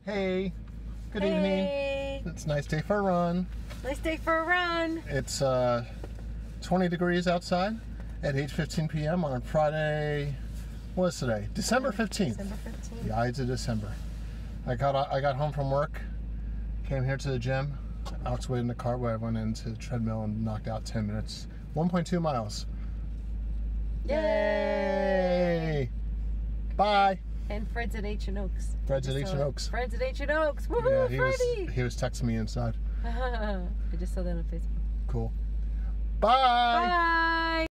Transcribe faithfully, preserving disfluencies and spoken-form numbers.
Hey, good hey. evening. It's a nice day for a run. Nice day for a run. It's uh, twenty degrees outside at eight fifteen p m on Friday. What is today? December fifteenth. December fifteenth. The Ides of December. I got I got home from work, came here to the gym. Alex waited in the car where I went into the treadmill and knocked out ten minutes. one point two miles. Yay! Bye. And Fred's at H and Oaks. Fred's at H and Oaks. Fred's at H and Oaks. Woohoo, Yeah, he Freddy! was, he was texting me inside. I just saw that on Facebook. Cool. Bye. Bye.